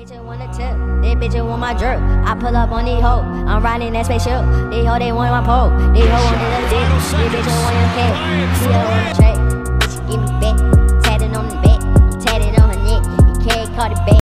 bitches wanna tip, they bitches want my jerk. I pull up on these hoes, I'm riding that spaceship. These hoes they want my pole, these hoes want the dick, these bitches want your cake. She don't want